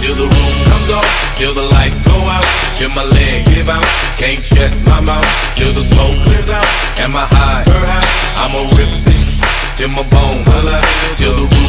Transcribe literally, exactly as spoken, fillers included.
till the roof comes off, till the lights go out, till my legs give out. Can't shut my mouth till the smoke clears out. Am I high? I'ma rip this till my bones alive, till the roof